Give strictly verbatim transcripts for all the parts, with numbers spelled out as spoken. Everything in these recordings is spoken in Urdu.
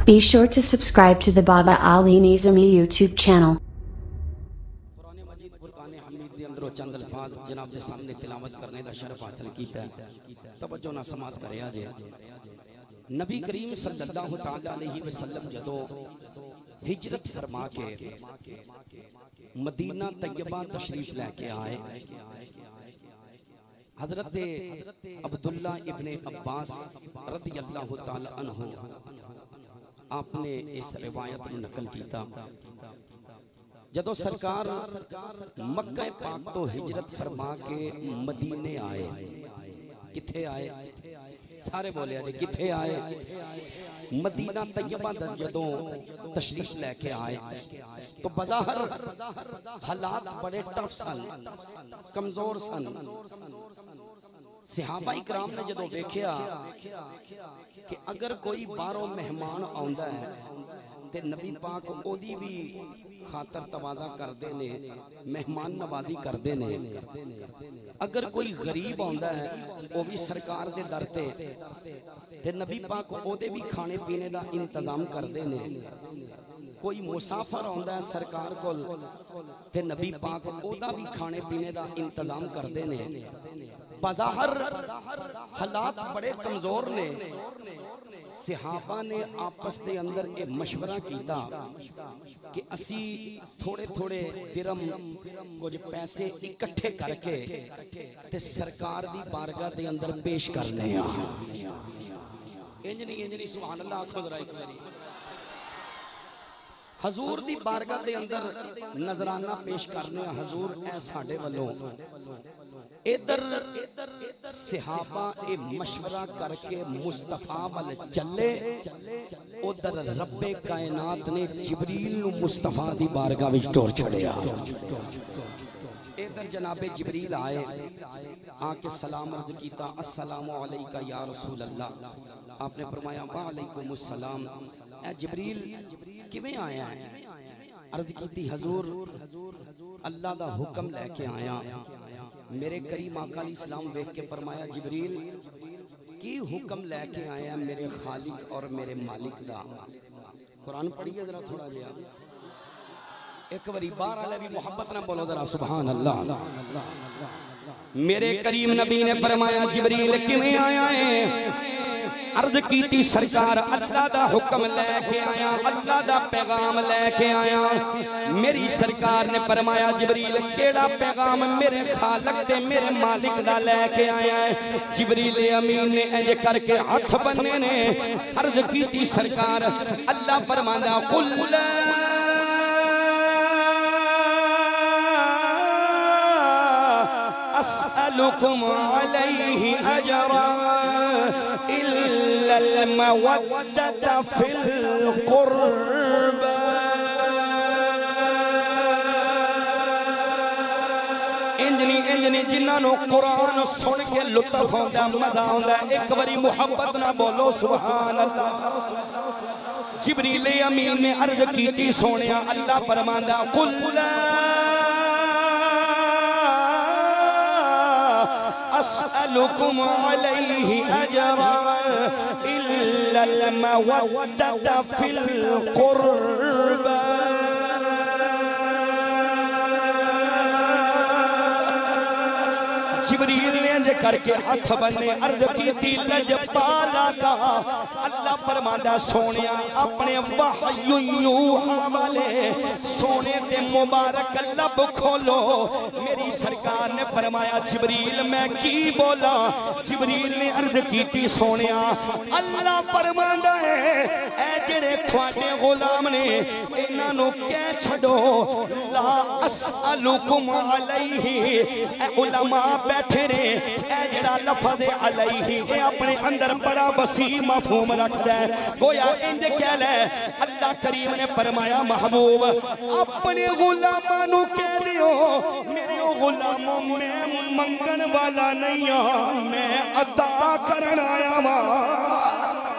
Be sure to subscribe to the Baba Ali Nizami YouTube channel. قرآن مجید فرقان حمید دے اندروں چند الفاظ جناب دے سامنے تلاوت کرنے دا شرف حاصل کیتا ہے. توجہ نہ سماعت کرے آجے. نبی کریم صلی اللہ تعالی علیہ وسلم جدو ہجرت فرما کے مدینہ طیبہ تشریف لے کے آئے، حضرت عبداللہ ابن عباس رضی اللہ تعالی عنہ آپ نے اس روایت میں نقل کیتا. جدو سرکار مکہ پاک تو ہجرت فرما کے مدینے آئے، کتھے آئے؟ سارے بولے آجے کتھے آئے؟ مدینہ طیبہ جدو تشریف لے کے آئے تو بظاہر حالات بڑے ٹف سن، کمزور سن. صحابہ اکرام نے جدو دیکھیا کہ اگر کوئی باروں مہمان آندا ہے تے نبی پاک او دی بھی خاطر تواضع کردے نے، مہمان نوازی کردے نے. اگر کوئی غریب آندا ہے او بھی سرکار دے در تے تے نبی پاک او دے بھی کھانے پینے دا انتظام کردے نے. کوئی مسافر آندا ہے سرکار کول تے نبی پاک او دا بھی کھانے پینے دا انتظام کردے نے. بظاہر حالات بڑے کمزور نے. صحابہ نے آپس دے اندر ایک مشورہ کیتا کہ اسی تھوڑے تھوڑے درم کچھ پیسے اکٹھے کر کے تے سرکار دی بارگاہ دے اندر پیش کرنے ہیں. انجنی انجنی سبحان اللہ آنکھوں ذرا ایک میری حضور دی بارگاہ دے اندر نظرانہ پیش کرنے ہیں. حضور اے ساڑھے والوں ادھر صحابہ اے مشورہ کر کے مصطفیٰ والے چلے، ادھر رب کائنات نے جبریل نو مصطفیٰ دی بارگاہ وچ ٹور چھڑیا. ادھر جناب جبریل آئے، آکے سلام عرض کیتا، السلام علیکہ یا رسول اللہ. آپ نے فرمایا وعلیکم السلام. اے جبریل کیویں آیا ہے؟ عرض کیتی حضور اللہ دا حکم لے کے آیا. میرے کریم آقا علیہ السلام دیکھ کے فرمایا جبریل کی حکم لے کے آیا میرے خالق اور میرے مالک دا؟ قرآن پڑھیے ذرا تھوڑا جیا ایک باری بار علیہ بھی محبت نہ بولو ذرا سبحان اللہ. میرے کریم نبی نے فرمایا جبریل کیویں آیا ہے؟ عرض کیتی سرکار اللہ دا حکم لے کے آیا، اللہ دا پیغام لے کے آیا. میری سرکار نے فرمایا جبریل کیڑا پیغام؟ میرے خالق تے میرے مالک دا لے کے آیا ہے. جبریل امین نے انج کر کے ہاتھ بننے نے عرض کیتی سرکار اللہ فرمایا قل لا اسألكم عليه اجرا الا المودة في القربى. انجنی انجنی جنہاں نو قرآن سن کے لطف ہوندا مزہ ہوندا ایک باری محبت نہ بولو سبحان اللہ. جبریل امین نے عرض کیتی سونیا اللہ فرماندا قل لا اسألكم عليه اجرا الا المودة في القربى. جبریل نے انج کر کے ہاتھ بننے عرض کیتی لجپالا کا اللہ فرماندا سونیا اپنے وحی یوحا والے سونے تے مبارک لب کھولو. میری سرکار نے فرمایا جبریل میں کی بولا؟ جبریل نے عرض کیتی سونیا اللہ فرماندا ہے اے جڑے تھوڑے غلام نے انہاں نو کہہ چھڈو لا اسألكم علیہ. اے علماء بیٹھے نے اے جڑا لفظ علیہ اے اپنے اندر بڑا وسیع مفہوم رکھدا ہے. گویا انج کہہ لے اللہ کریم نے فرمایا محبوب اپنے غلاماں نو کہہ دیو میرے غلاموں میں منگن والا نہیں ہاں، میں عطا کرن آیا ہاں.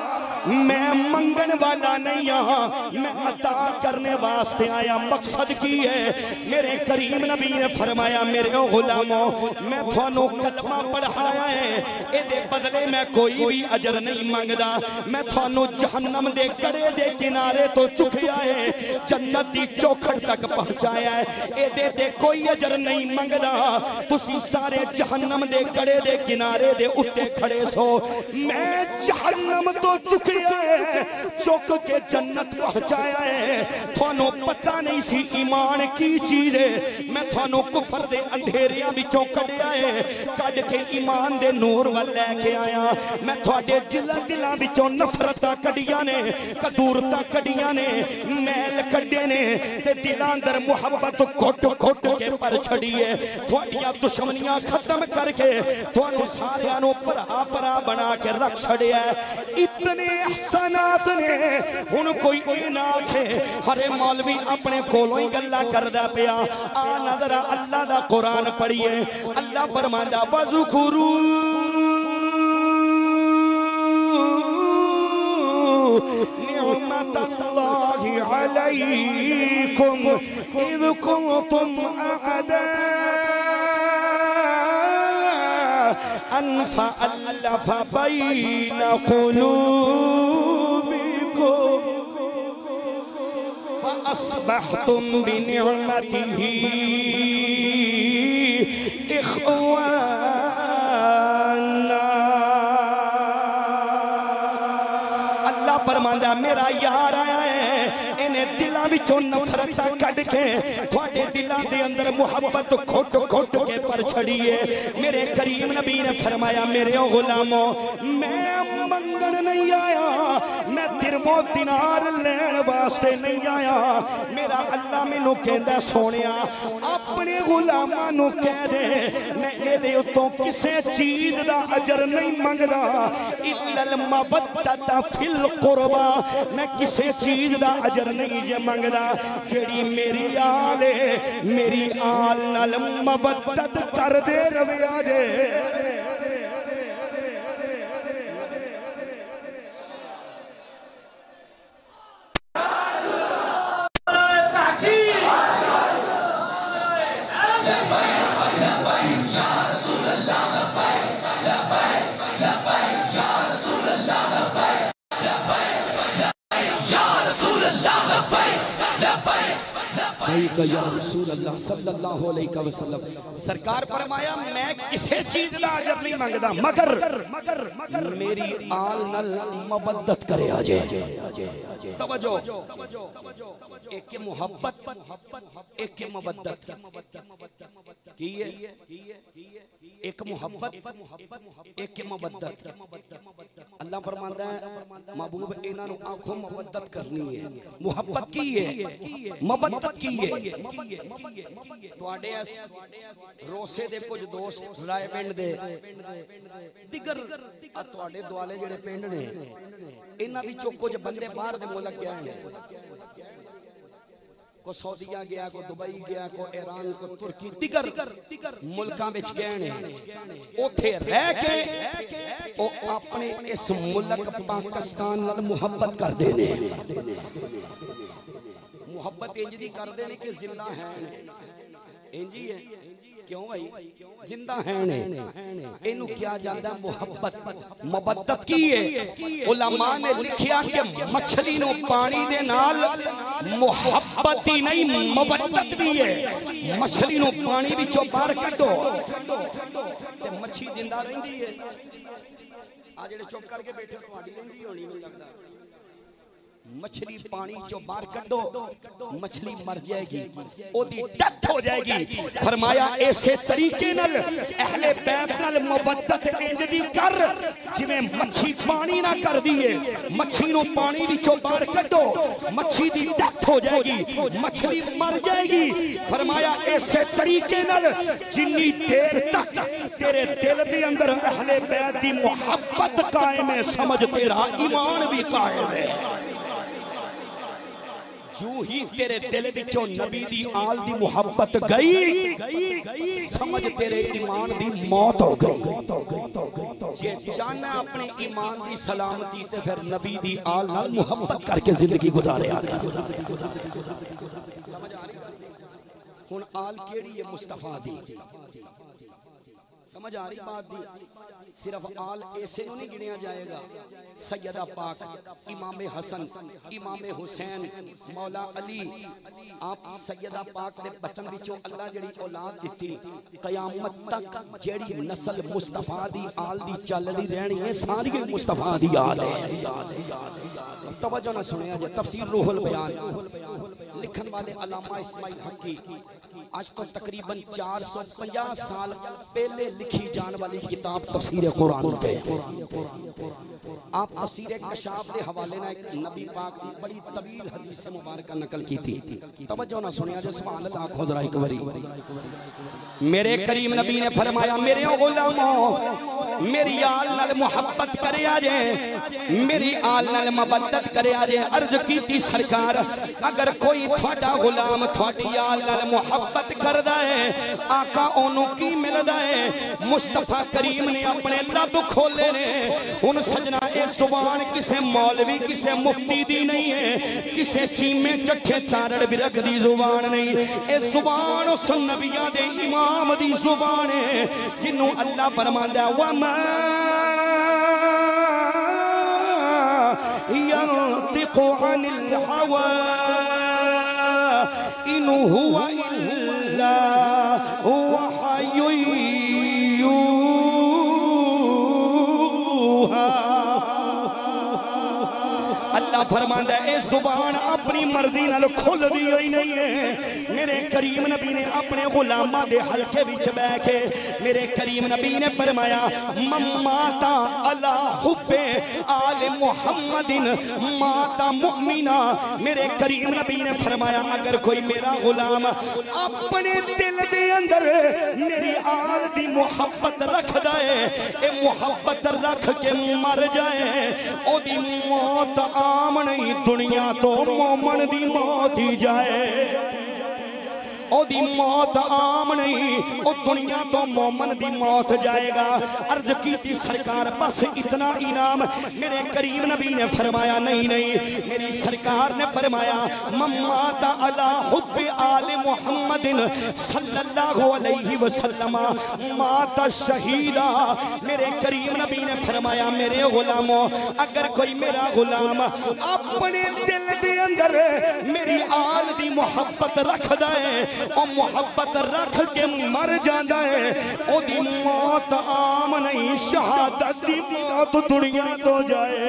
میں منگن والا نہیں ہاں، میں عطا کرنے واسطے آیا۔ مقصد کی ہے؟ میرے کریم نبی نے فرمایا میرے غلاموں میں تھانوں کلمہ پڑھایا ہے، اے دے بدلے میں کوئی بھی اجر نہیں مانگدا، میں تھانوں جہنم دے کڑے دے کنارے تو چکیا ہے، جنت دی چوکھٹ تک پہنچایا ہے، اے دے دے کوئی اجر نہیں مانگدا، تسی سارے جہنم دے کڑے دے کنارے دے اتے کھڑے سو، میں جہنم تو چکیا ہے، چک کے جنت پہنچایا ہے۔ تھانوں پتہ نہیں سی ایمان کی چیز ہے، میں تھانوں کفر دے اندھیریاں بھی چوکڑیا ہے، کڑ کے ایمان دے نور وال لے کے آیا۔ میں تھوڑے جلہ دلاں بچوں نفرتہ کڑیاں نے، قدورتہ کڑیاں نے، میل کڑے نے، تے دلان در محبت کھوٹ کھوٹ کے پر چھڑیے، تھوڑیاں دشمنیاں ختم کر کے تھوڑے ساریانوں پرا پرا بنا کے رکھ چھڑے ہے۔ اتنے احسانات نے ان کوئی نہ آکھے ہرے مولوی اپنے کولوں ہی گلہ کردہ پیا۔ آ نظر اللہ دا قرآن پڑھئے، اللہ فرماندا وَذُكُرُوا نعمت اللہ علیکم اذ کنتم اعداء فألف بین قلوبکم فأصبحتم بنعمته اخوانا۔ اللہ فرماندا میرا یار آیا ہے، انہیں دلاں وچوں نفرتہ کڈ کے تھوڑے دلاں دے اندر محبت کھوٹ کھوٹ کے پر چھڑیے۔ میرے کریم نبی نے فرمایا میرے غلاموں میں منگن نہیں آیا، میں درم و دینار لین واسطے نہیں آیا، میرا اللہ میں نو کہندہ سونیا اپنے غلاماں نو کہہ دے میں اے دے اتوں کسے چیز دا اجر نہیں منگدا اِلَّا الْمَبَدَّتَ فِي الْقُرْبَى، میں کسے چیز دا اجر نہیں جے منگدا جیڑی میری آلے میری آل نال مبدت کر دے رویا جے۔ یا رسول اللہ صلی اللہ علیہ وسلم سرکار فرمایا میں کسے چیز دا اجر نہیں مانگدا مگر میری آل نل مبدت کرے آجے۔ توجہ، ایک کے محبت ایک کے مبدت کیے، ایک محبت ایک کے مبدت۔ اللہ فرماندا ہے محبوب انہاں نو آنکھوں مبدت کرنی ہے، محبت کی ہے، مبدت کی ہے۔ تواڈے اس روسے دے کچھ دوست رائے پنڈ دے دیگر تواڈے دوالے جڑے پنڈ نے انہاں وچوں کچھ بندے باہر دے ملک گئے ہیں، کو سعودیہ گیا، کو دبئی گیا، کو ایران، کو ترکی دیگر ملکاں وچ گئے ہیں، اوتھے رہ کے او اپنے اس ملک پاکستان نال محبت کر دینے، محبت انجی کر دینے کہ زندہ ہیں انجی ہے کیوں بھائی زندہ ہیں انہوں کیا جاندہ محبت مبدت کی ہے۔ علماء نے لکھیا کہ مچھلی نو پانی دے نال محبت ہی نہیں مبدت بھی ہے، مچھلی نو پانی بھی چوپار کٹو تے مچھی زندہ رہندی ہے۔ آج جڑے چوپ کر کے بیٹھے تو آڈی رہندی ہونی میں لگتا ہے، مچھلی پانی چو بار کڈو مچھلی مر جائے گی، او دی ڈیتھ ہو جائے گی۔ فرمایا ایسے طریقے نل اہل بیت نل مبدت انج دی کر جویں مچھی پانی نہ کر دیئے، مچھی نو پانی بھی چو بار کڈو مچھی دی ڈیتھ ہو جائے گی، مچھلی مر جائے گی۔ فرمایا ایسے طریقے نل جنی دیر تک تیرے دل دی اندر اہل بیت دی محبت قائم ہے، سمجھ تیرا ایمان بھی قائم ہے۔ جو ہی تیرے دل وچوں نبی دی آل دی محبت گئی سمجھ تیرے ایمان دی موت ہو گئی جے جانا اپنے ایمان دی سلامتی تے پھر نبی دی آل نال محبت کر کے زندگی گزارے آگا سمجھ آ رہی ہن آل کیڑی ہے مصطفیٰ دی سمجھ آ رہی بات دی صرف آل ایسے نہیں گنیا جائے گا سیدہ پاک امام حسن امام حسین مولا علی آپ سیدہ پاک دے بچن وچوں اللہ جڑی اولاد دیتی قیامت تک جڑی نسل مصطفیٰ دی آل دی چل دی رہنی ہے ساری مصطفیٰ دی آل ہے توجہ نہ سنیا جائے تفسیر روح البیان لکھن والے علامہ اسماعیل حقی آج تو تقریباً چار سو پنجہ سال پہلے لکھی جان والی کتاب تفسیر قرآن تے آپ تفسیر کشاف دے حوالے نہ ایک نبی پاک دی بڑی طویل حدیث مبارکہ نقل کی تھی توجہ نہ سنیا جو سبحان اللہ کھو ذرا ایک باری میرے کریم نبی نے فرمایا میرے غلاموں میری آل نال محبت کرے آجے میری آل نال مبدت کرے آجے عرض کی تھی سرکار اگر کوئی تھوڑا غلام تھوڑی آل نال محبت کر دائے آقا اونوں کی مل دائے مصطفیٰ کریم نے اپنے لب کھولے نے ان سجنہ اے زبان کسے مولوی کسے مفتی دی نہیں ہے کسے چیمے چکھے تارڑ بھی رکھ دی زبان نہیں اے زبان اس نبیہ دے امام دی زبان ہے جنہوں اللہ فرماندہ وَمَا يَنطِقُ عَنِ الْحَوَىٰ إِنْ هُوَ إِلَّا وَحْيٌ يُوحَىٰ اللہ فرماندہ اے زبان اپنی مرضی نال کھل دی ہوئی نہیں ہے میرے کریم نبی نے اپنے غلامہ دے حلقے بچ بے کے میرے کریم نبی نے فرمایا مماتا علی حب آل محمد ماتا مؤمنہ میرے کریم نبی نے فرمایا اگر کوئی میرا غلام اپنے دل دے اندر میری آل دی محبت رکھ دائے اے محبت رکھ کے مر جائے او دی موت عام نہیں دنیا تو مومن دی موت ہی جائے او دی موت عام نہیں او دنیا تو مومن دی موت جائے گا عرض کی تھی سرکار بس اتنا انعام میرے کریم نبی نے فرمایا نہیں نہیں میری سرکار نے فرمایا ممات علی حب آل محمد صلی اللہ علیہ وسلم مات شہیدہ میرے کریم نبی نے فرمایا میرے غلاموں اگر کوئی میرا غلام اپنے دل دے اندر میری آل دی محبت رکھ دائے او محبت رکھ کے مر جاندہ ہے او دی موت عام نہیں شہادت دی موت دنیا تو جائے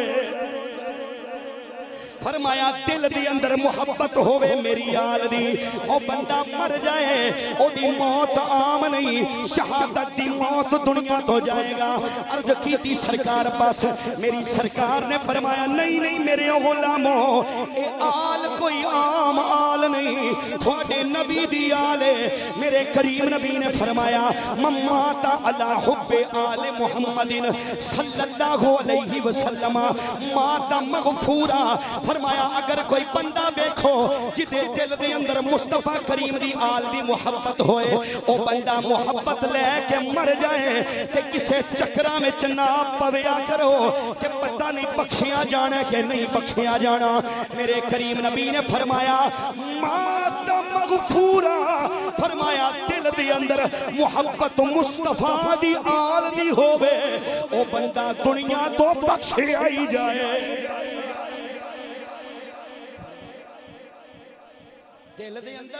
فرمایا دل دی اندر محبت ہوئے میری آل دی او بندہ مر جائے او دی موت عام نہیں شہادت دی موت دنیا تو جائے گا عرض کی تھی سرکار پاس میری سرکار نے فرمایا نہیں نہیں میرے غلاموں اے آل کوئی عام آل نہیں تھوڑے نبی دی آلے میرے کریم نبی نے فرمایا مماتا علی حب آل محمد صلی اللہ علیہ وسلم ماتا مغفورا فرمایا اگر کوئی بندہ بیکھو جدے دل دے اندر مصطفیٰ کریم دی آل دی محبت ہوئے او بندہ محبت لے کے مر جائے تے کسے چکرہ میں چناب پویا کرو کہ پتہ نہیں بخشیاں جانا کہ نہیں بخشیاں جانا میرے کریم نبی نے فرمایا مات مغفورا فرمایا دل دے اندر محبت مصطفیٰ دی آل دی ہوئے او بندہ دنیا تو بخشی آئی جائے دل دے اندر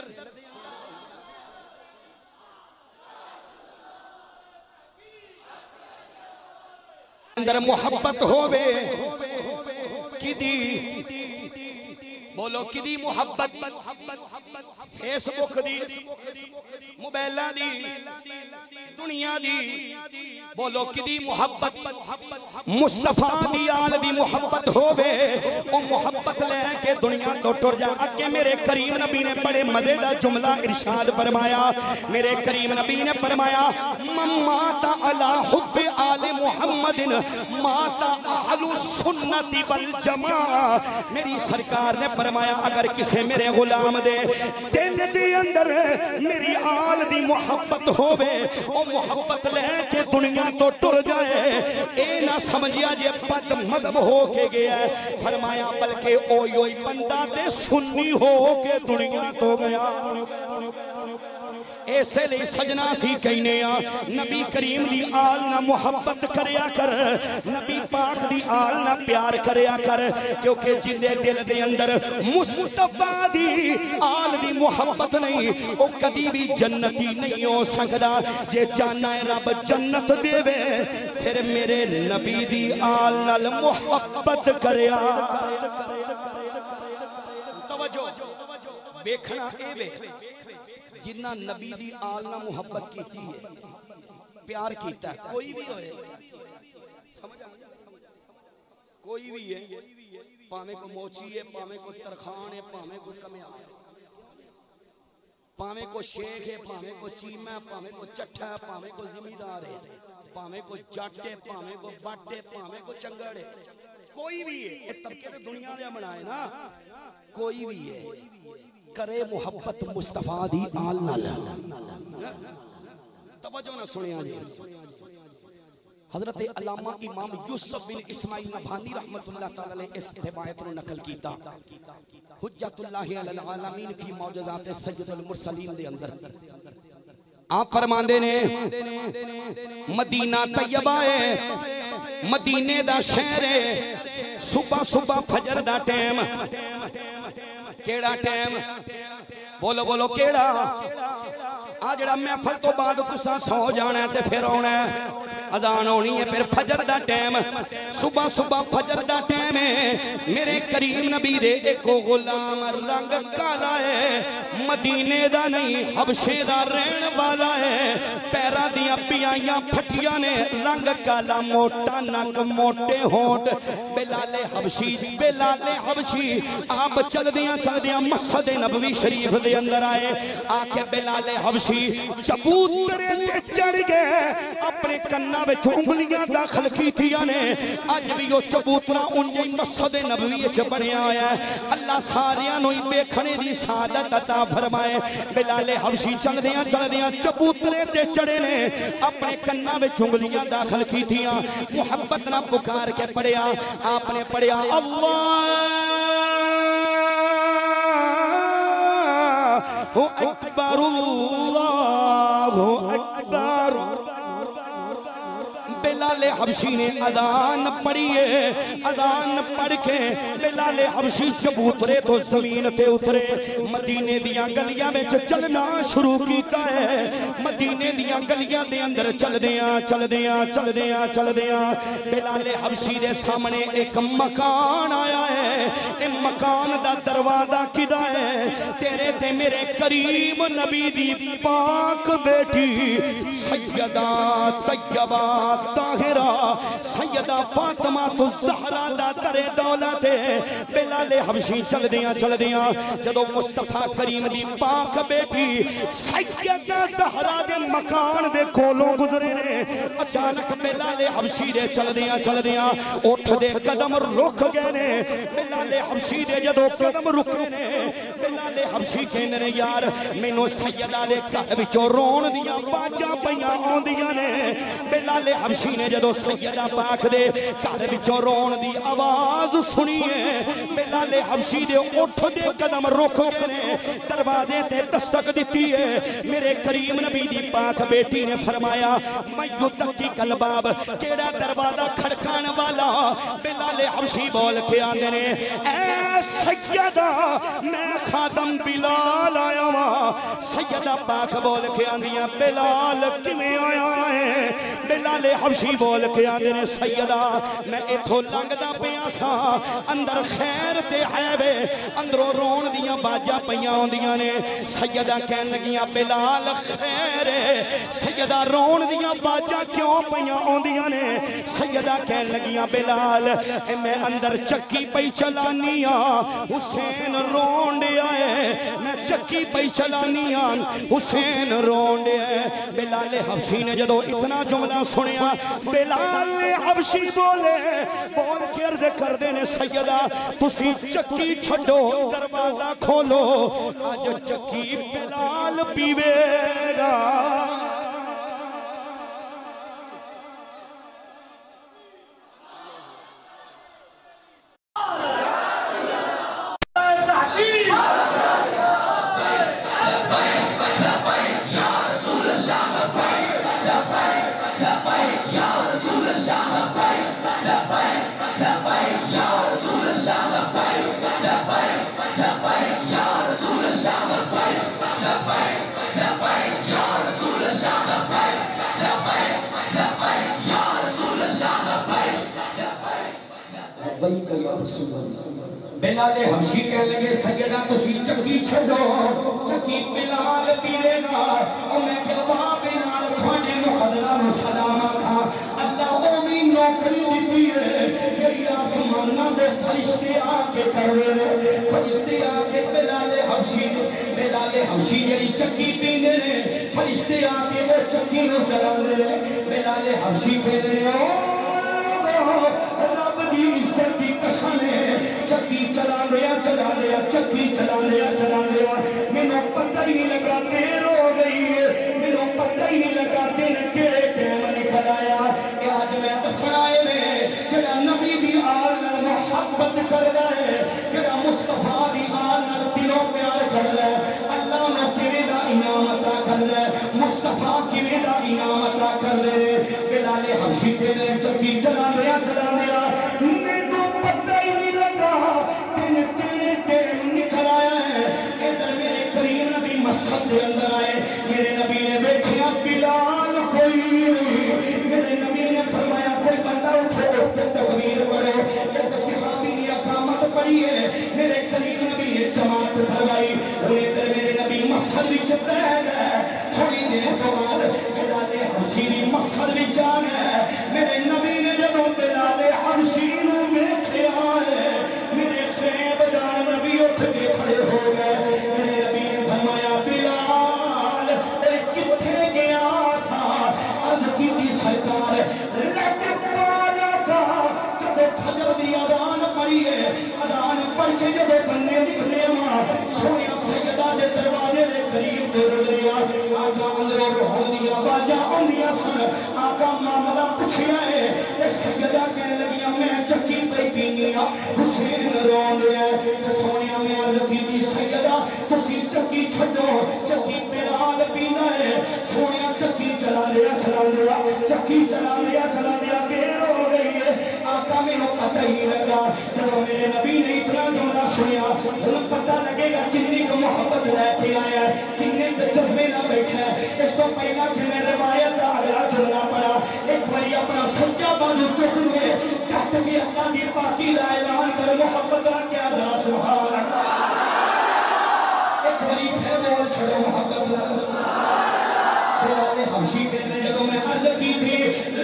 اندر محبت ہووے کدی بولو کدی محبت فیس بک دی موبائلہ دی دنیا دی بولو کدی محبت مصطفیٰ دی آل دی محبت ہووے او محبت لے کے دنیا تو ٹر جا. اگے میرے کریم نبی نے بڑے مزے دا جملہ ارشاد فرمایا. میرے کریم نبی نے فرمایا من مات علی حب آل محمد مات اہل سنت والجماعہ. میری سرکار نے فرمایا اگر کسے میرے غلام دے دل دے اندر میری آل دی محبت ہووے او محبت لے کے دنیا تو ٹر جائے. اے نہ سمجھیا جے بد مذہب ہو کے گیا ہے. فرمایا بلکہ اوئی اوئی بندہ تے سنی ہو کے دنیا تو گیا. ایسے لئے سجنا سی کہنے آ نبی کریم دی آل نہ محبت کریا کر, نبی پاک دی آل نہ پیار کریا کر, کیونکہ جندے دل دے اندر مصطفیٰ دی آل دی محبت نہیں او کدی بھی جنتی نہیں ہو سکدا. جے چاہنا ہے رب جنت دے وے پھر میرے نبی دی آل نال محبت کریا. توجہ بیکھنا اے وے جنہ نبی دی آل نہ محبت کیتی ہے پیار کیتا ہے کوئی بھی ہوئے کوئی بھی ہے پامے کو موچی ہے پامے کو ترخان ہے پامے کو کمیان ہے پامے کو شیخ ہے پامے کو چیمہ ہے پامے کو چٹھا ہے پامے کو زمیندار ہے پامے کو جاٹے پامے کو باٹے پامے کو چنگڑ ہے کوئی بھی ہے یہ طبقے دنیا لے بنائے نا کوئی بھی ہے کرے محبت مصطفیٰ دی آل نال. توجہ نہ سنیا جی. حضرت علامہ امام یوسف بن اسماعیل نبھانی رحمت اللہ تعالی نے اس روایت کو نقل کیتا حجت اللہ علی العالمین فی معجزات سید المرسلین دے اندر. آپ فرماندے نے مدینہ طیبہ ہے مدینے دا شہر ہے صبح صبح فجر دا ٹائم کیڑا ٹائم بولو بولو کیڑا آج جڑا محفل تو بعد تساں سو جانا ہے تے پھر آنا ہے اذان ہونی ہے پھر فجر دا ٹائم صبح صبح فجر دا ٹائم ہے. میرے کریم نبی دے ایک غلام رنگ کالا ہے مدینے دا نہیں حبشے دا رہن والا ہے. پیرا دیاں پیائیاں پھٹیاں نے رنگ کالا موٹا نک موٹے ہونٹ بلال حبشی بلال حبشی. آپ چل دیاں چل دیاں مسجد نبوی شریف دے اندر آئے آ کے بلال حبشی چبوترے تے چڑھ گئے اپنے کنہ وچ انگلیاں داخل کیتیاں نے. اج بھی وہ چبوترا انجے مسجد نبوی وچ بنیا ہویا ہے. اللہ ساریاں نوں ویکھنے دی سعادت عطا فرمائے. بلال حبشی چل دیاں چل دیاں چبوترے تے چڑھے نے اپنے کنہ وچ انگلیاں داخل کیتیاں محبت نہ پکار کے پڑھیا. آپ نے پڑھیا اللہ اکبر اللہ اکبر. بلال حبشی نے اذان پڑھی ہے. اذان پڑھ کے بلال حبشی چبوترے تو زمین تے اترے مدینے دیاں گلیاں میں چلنا شروع کیتا ہے. مدینے دیاں گلیاں دے اندر چل دیاں چل دیاں چل دیاں چل دیاں بلال حبشی دے سامنے ایک مکان آیا ہے. اے مکان دا دروازہ کدا ہے تیرے تے میرے کریم نبی دی پاک بیٹی سیدہ طیبہ طاہرہ سیدہ فاطمہ الزہرا دا در دولت ہے. بلال حبشی چل دیاں چل دیاں جدو مصطفیٰ کریم دی پاک بیٹی سیدہ زہرا دے مکان دے کولوں گزرے نے اچانک بلال حبشی دے چل دیاں چل دیاں اٹھ دے قدم رک گئے نے. بلال حبشی دے جدو قدم رکے نے بلال حبشی کہندے نے یار مینوں سیدہ دے گھر وچوں رون دیاں باجاں پیاں آوندیاں نے. بلال حبشی نے جدو سیدہ پاک دے گھر وچوں رون دی آواز سنی ہے بلال حبشی دے اٹھ دے قدم رک گئے نے دروازے تے دستک دیتی ہے. میرے کریم نبی دی پاک بیٹی نے فرمایا میں یدکی کلباب کیڑا دروازہ کھڑکان والا. بلال حبشی بول کے آندے نے اے سیدہ میں خادم بلال آیا ہوں. سیدہ پاک بول کے آندیاں بلال کیویں آیا ہے. بلال حبشی بول کے آندے نے سیدہ میں اتھوں لنگدا پیا سا اندر خیر تے ہے وے اندروں رون دیاں باجاں پیاں ہوندیاں نے. سیدہ کہن لگیاں بلال خیر ہے. سیدہ رون دیاں باجاں کیوں پیاں ہوندیاں نے. سیدہ کہن لگیاں بلال میں اندر چکی پئی چلانی چلانیاں حسین رونڈیا ہے میں چکی پئی چلانیاں حسین رونڈیا ہے بلال حبشی نے جدو اتنا جملہ سنیا بلال حبشی بولے بول کے عرض کر دینے سیدہ تسی چکی چھڑو دروازہ کھولو آج چکی بلال پیوے گا بلال حبشی کہہ لگے سیدہ تسی چکی چھڑو چکی بلال پیرے گا اور میں کہ وہاں بلال کھانے مقدرہ سلام کھا اللہ اومی نوکری دیتی ہے جڑی آسمانہ بے فرشتے آکے کروے فرشتے آکے بلال حبشی بلال حبشی جڑی چکی پینے لے فرشتے آکے وہ چکی نو چلا لے بلال حبشی کہہ لے رب دی عزت دی قسم ہے چکی چلا لیا چلا لیا چکی چلا لیا چلا لیا میں پتہ ہی نہیں لگا دیر ہو گئی ہے میں پتہ ہی نہیں لگا دیر کیڑے ٹائم نکل آیا کہ آج میں دسنائے میں جڑا نبی دی آل محبت کر رہا ہے جڑا مصطفیٰ دی آل دلوں پیار کر رہا ہے اللہ نے کیویں دا انعام عطا کر رہا ہے مصطفیٰ کیویں دا انعام عطا کر رہا ہے بلال حبشی کے نے چکی چلا لیا چلا لیا میں تو پتہ ہی نہیں لگا تین تیرے ٹائم نکل آیا ہے ادھر میرے کریم نبی مسجد کے اندر آئے میرے نبی نے دیکھا بلال کوئی میرے نبی نے فرمایا کوئی بندہ اٹھو اٹھ کے تکبیر پڑھو ایک صحابی نے اقامت پڑھی ہے میرے کریم نبی نے جماعت کروائی ادھر میرے نبی مسجد وچ بیٹھ گئے تھوڑی دیر کے بعد بلال حبشی بھی مسجد وچ آ گئے میرے نبی نے جب بلال حبشی نو دیکھا ہے میرے خیب دار نبی اٹھ کے کھڑے ہو گئے میرے نبی نے فرمایا بلال اے کتھے گیا سا عرض کی دی سرکار لجپالا کا جب فجر دی اذان پڑھی ہے اذان پڑھ کے جب بننے نکلے ماں سویا سیدہ دے دروازے دے قریب تے گزریا آقا اندروں روح دی آوازاں آندیاں سن آقا معاملہ پوچھیا ہے اے سیدہ کہنے لگیاں میں چکی پئی پینیا حسین رون ہے تے سونیا میں عرض کیتی سیدہ تسی چکی چھڈو چکی بلال پیندا ہے سونیا چکی چلا لیا چلا لیا چکی چلا لیا چلا لیا دیر ہو گئی ہے آقا میں نو پتہ ہی نہیں لگا جب میرے نبی نے اتنا جملہ سنیا ہن پتہ لگے گا کتنی کو محبت لے کے آیا ہے کتنے جذبے نہ بیٹھا ہے اس کو پہلا کہ میں روایت دا اگلا جملہ پڑھا ایک باری اپنا سچا بازو چک کے ڈٹ کے اللہ کی پاکی کا اعلان کر محبت رکھ کے ذرا سبحان اللہ ایک باری پھر بول چھڑو محبت رکھ بلال حبشی کہنے جب میں عرض کی تھی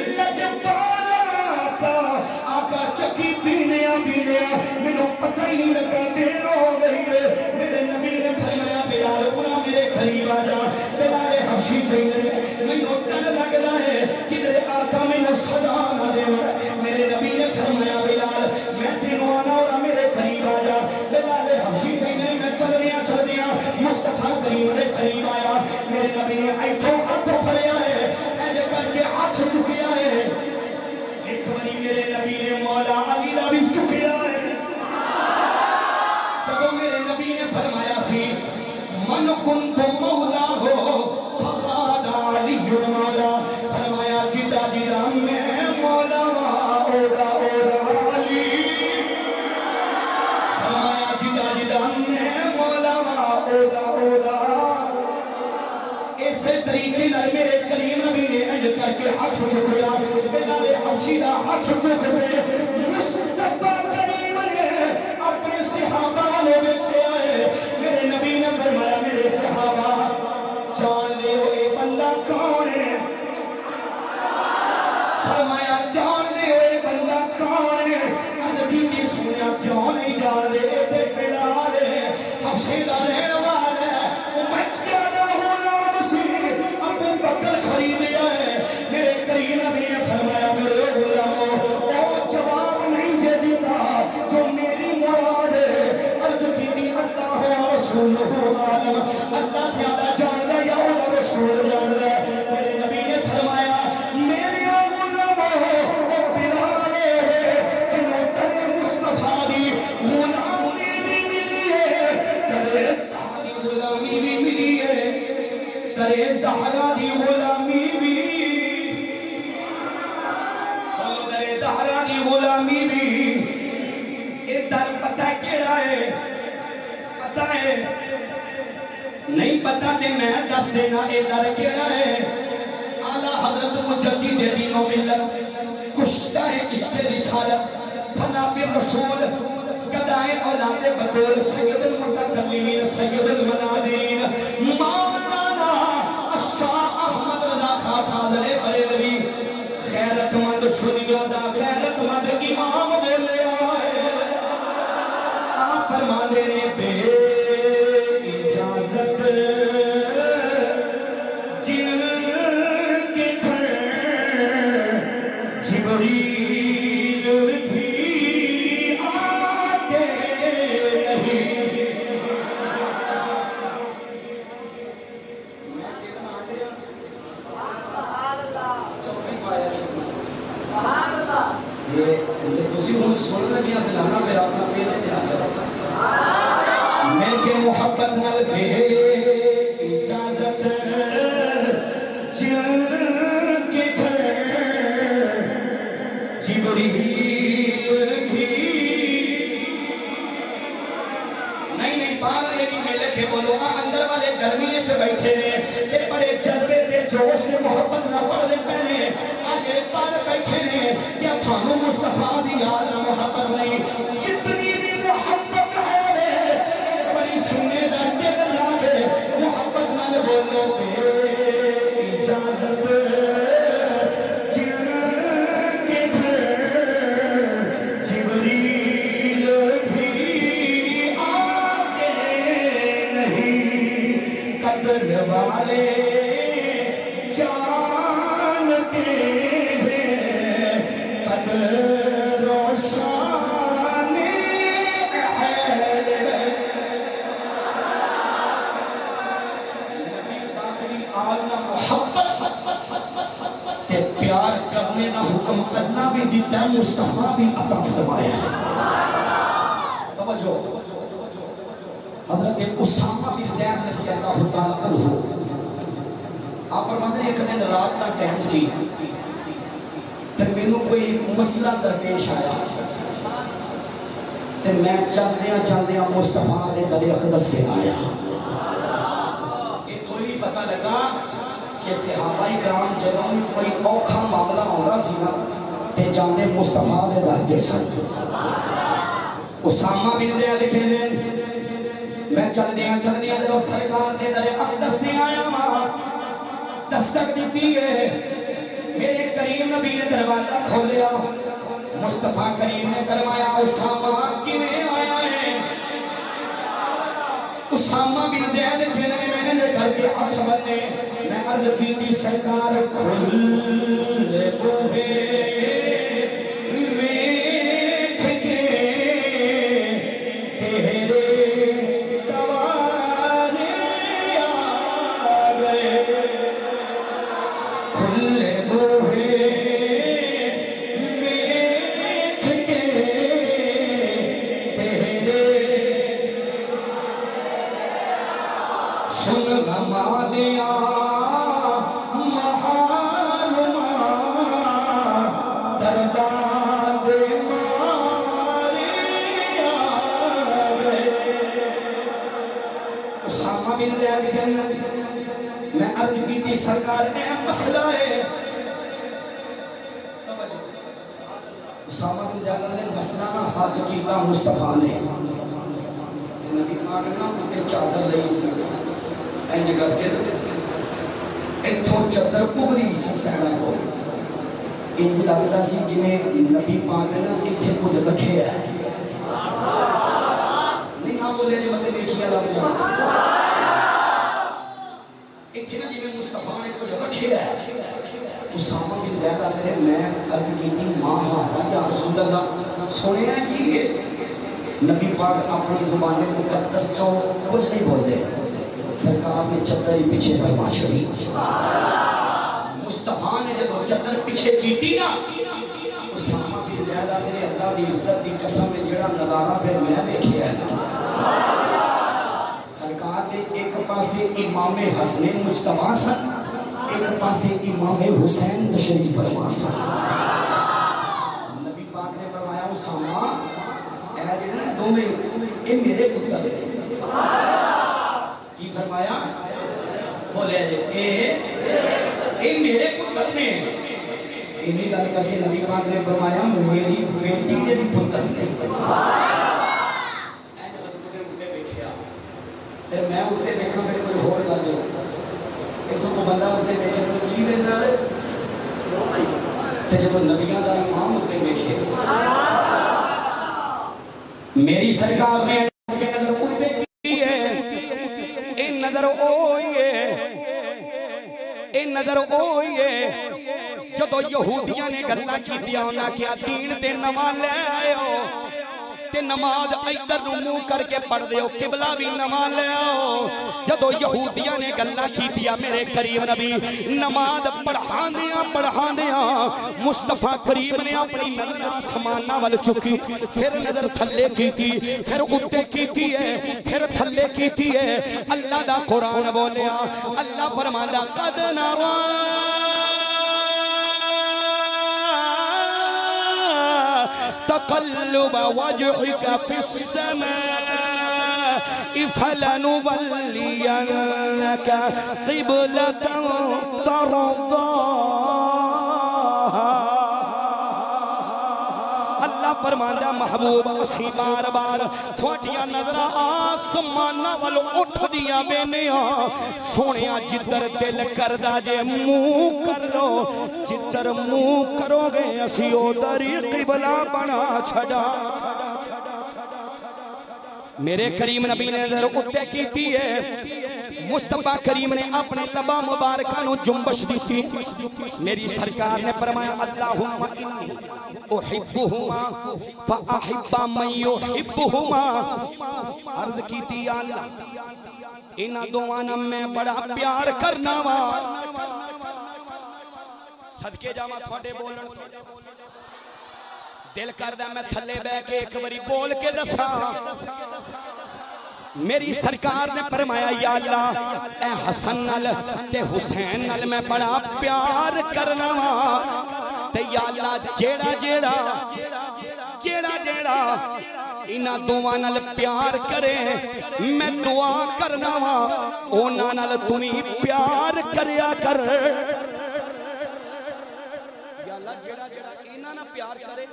لجپالا کا آقا چکی پینے پینے میرے پتہ ہی نہیں لگا دیر ہو گئی ہے میرے نبی نے فرمایا بلال اپنا میرے قریب آ جا بلال حبشی کہنے میں ڈر لگ رہا ہے کہ آقا میں نے صدا نہ دے میرے نبی نے فرمایا بلال میں تینوں آنا اور میرے قریب آ جا بلال حبشی کہنے میں چل دیا چل دیا مصطفیٰ کریم نے قریب آیا میرے نبی نے ایتھوں ہاتھ پھڑیا ہے ایسے کر کے ہاتھ چکیا ہے ایک باری میرے نبی نے مولا علی دا بھی چکیا ہے جب میرے نبی نے فرمایا سی من کنت مولا ہو فقاد علی مولا فرمایا جدا جدا میں مولا اودا اودا علی فرمایا جدا جدا میں مولا اودا اودا اسی طریقے نال میرے کریم نبی نے انج کر کے ہاتھ چکیا بلال حبشی دا ہاتھ چک کے مصطفیٰ کریم نے اپنے صحابہ والے بیٹھے آئے میرے نبی نے فرمایا میرے صحابہ جان دے ہو اے بندہ کون ہے فرمایا جان دے ہو اے بندہ کون ہے عرض کی سنیا کیوں نہیں جان دے ورسوله عالم اللہ زیادہ جاندا یا وہ رسول جاندا میرے نبی نے فرمایا میرے علماء بلال جنوں تیرے مصطفیٰ دی غلامی بھی ملی ہے تیرے ساری غلامی بھی ملی ہے تیرے زہرا دی غلامی بھی بولو تیرے زہرا دی غلامی بھی در پتہ کیڑا ہے پتہ ہے نہیں پتہ تے میں دس دینا اے در کیڑا ہے اعلیٰ حضرت مجدد دین و ملت کشتہ عشق رسالت فنا پہ رسول گدائے اولاد بطول سید المتکلمین سید المناظرین مولانا الشاہ احمد رضا خان فاضل بریلوی غیرت مند سنیوں دا غیرت مند امام بولے فرمانے نے بے اجازت جن کے گھر جبریل بھی آتے نہیں یہ تسی ہوں سن لگیا دلانا پھر اپنا پہلے دیا میں کے محبت نال بے اجازت جن کے گھر جبریل بھی نہیں نہیں باہر یہ نہیں ملے کہ بولو اندر والے گرمی پہ بیٹھے ہیں یہ بڑے جذبے تے جوش نے محبت نہ پڑھنے پہنے آگے باہر بیٹھے ہیں کیا تھانوں مصطفیٰ دی یاد نہ محبت نہیں جتنی بھی محبت ہے سننے دا دل لاگے محبت نال بولو بے اجازت جن کے گھر جبریل بھی آتے نہیں قدر والے جانتے ہیں قدر و شان اہل پیار کرنے کا حکم اللہ بھی دیتا ہے مصطفیٰ بھی عطا فرمایا ہے توجہ حضرت اسامہ بن زید رضی اللہ تعالیٰ عنہ آپ فرماتے ہیں ایک دن رات کا ٹائم سی تے مینوں کوئی مسئلہ درپیش آیا تے میں چلدیاں چلدیاں مصطفیٰ سے در اقدس سے آیا یہ تھوڑی پتہ لگا کہ صحابہ کرام جدوں کوئی اوکھا معاملہ ہوندا سی نا تے جاندے مصطفیٰ دے در تے سن اسامہ بن زید لکھے نے میں چلدیاں چلدیاں جدوں سرکار دے در اقدس تے آیا وا دستک دیتی ہے میرے کریم نبی نے دروازہ کھولیا مصطفیٰ کریم نے فرمایا اسامہ کیویں آیا ہے اسامہ بن زید پھر میں نے کر کے ہاتھ بنے میں عرض کی تھی سرکار کھل بوہے ویکھ کے تیرے دوارے آ گئے کھل بوہے ویکھ کے تیرے سن ہماریا میں عرض کی تھی سرکار نے مسئلہ ہے اسامہ بن زید نے مسئلہ نہ حل کیتا مصطفیٰ نے نبی پاک نے تے چادر لئی سی انج کر کے ایتھوں چادر پوری سی سہنا کو انج لگدا سی جویں نبی پاک نے ایتھے کچھ رکھیا ہے نہیں نہ بولے جو مت دیکھیا لگ جا مصطفیٰ نے کو رکھے ہے اسامہ بن زید آتے میں عرض کی تھی ماں ہاں یا رسول اللہ سنے ہیں کہ نبی پاک اپنی زبان مقدس جو کچھ نہیں بولے، سرکار نے چادر ہی پیچھے فرما چھڑی۔ مصطفیٰ نے جب چادر پیچھے کیتی نا، اسامہ بن زیادہ نے اللہ دی عزت دی قسم میں جڑا نظارہ پھر میں دیکھیا ہے۔ سرکار نے ایک پاسے امام حسن مجتبی سن، ایک پاسے امام حسین تشریف فرما سن۔ نبی پاک نے فرمایا اسامہ اے جڑا دو میں اے میرے پتر ہے۔ کی فرمایا؟ بولے اے اے میرے پتر نے۔ انہی گل کر کے نبی پاک نے فرمایا میری بیٹی کے بھی پتر نے۔ پھر میں اتنے دیکھا میرے کوئی ہور گل دے اتوں کو بندہ اتنے دیکھے تو کی دینا ہے تے جب نبیاں دا امام اتنے دیکھے میری سرکار نے نظر اتنے کی ہے اے نظر اوئی ہے اے نظر اوئی ہے جدو یہودیاں نے گلہ کی دیا ہونا کیا دین تے نماز لے آئے ہو تے نماز ایدر نمو کر کے پڑھ دے ہو قبلہ بھی نماز لے آؤ جدو یہودیاں نے گلہ کی دیا میرے کریم نبی نماز پڑھان دیا پڑھان دیا مصطفیٰ کریم نے اپنی نظر آسمانہ وال چکی پھر نظر تھلے کی تھی پھر اتے کی تھی ہے پھر تھلے کی تھی ہے اللہ دا قرآن بولیا اللہ فرمانا قد نرا تقلب وجهك في السماء فلنولينك قبلة ترضاها اللہ فرماندا محبوب اسی بار بار تھوڑیاں نظر آسمانہ وال اٹھ دیاں بینیاں سونیاں جدر دل کردہ جے منہ کر لو جدر منہ کرو گے اسی ادھر قبلہ بنا چھڑا میرے کریم نبی نے نظر اتے کی تھی ہے مصطفیٰ کریم نے اپنے لبا مبارکہ نو جنبش دی تھی میری سرکار نے فرمایا اللہم انی احبہما فاحب من یحبہما عرض کی تھی اللہ انہا دوانا میں بڑا پیار کرنا وا صدقے جامعہ تھوڑے بولن دل کردہ میں تھلے بے کے ایک بری بول کے دسا میری سرکار نے فرمایا یا اللہ اے حسن نل تے حسین نل میں بڑا پیار کرنا تے یا اللہ جیڑا جیڑا جیڑا جیڑا انہا دعا نل پیار کرے میں دعا کرنا اونا نل تمہیں پیار کریا کر یا اللہ جیڑا جیڑا انہا نہ پیار کرے